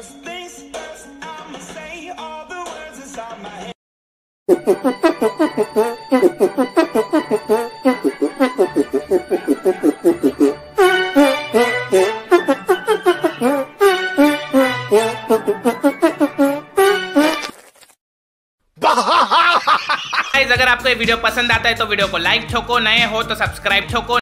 अगर आपको ये वीडियो पसंद आता है तो वीडियो को लाइक ठोको, नए हो तो सब्सक्राइब ठोको।